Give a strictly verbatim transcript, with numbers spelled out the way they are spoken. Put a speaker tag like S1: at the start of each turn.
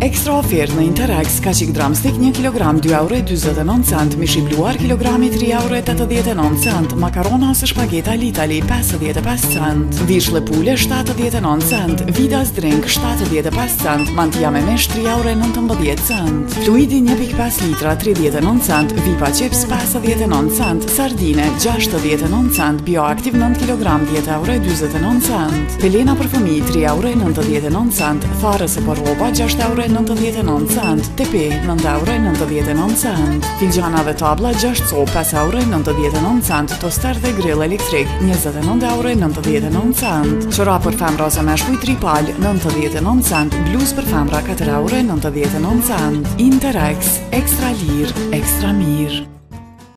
S1: Ekstra ofertë në Interex ka qik drumstick një kilogram dy euro e dyzet e nëntë cent, mish i bluar kilogrami tre euro e tetëdhjetë e nëntë cent, makarona ose shpageta Litali pesëdhjetë e pesë cent, vishle pule shtatëdhjetë e nëntë cent, Vidas drink shtatëdhjetë e pesë cent, mantija me mesh tre euro e nëntëmbëdhjetë cent, fluidi një pikë pesë litra tridhjetë e nëntë cent, Vipa chips pesëdhjetë e nëntë cent, sardine gjashtëdhjetë e nëntë cent, bioaktiv nëntë kilogram dhjetë euro e dyzet e nëntë cent, pelena për fëmijë tre euro e nëntëdhjetë e nëntë cent, tharëse për rroba gjashtë euro e nëntëdhjetë e nëntë cent, tepi nëntë euro e nëntëdhjetë e nëntë cent, filgjana dhe tabla gjashtë copë pesë euro e nëntëdhjetë e nëntë cent, toster dhe grill elektrik njëzet e nëntë euro e nëntëdhjetë e nëntë cent, qora për femra ose meshkuj tri pal nëntëdhjetë e nëntë cent, bluz për femra katër euro e nëntëdhjetë e nëntë cent. Interex, ekstra lirë, ekstra mirë.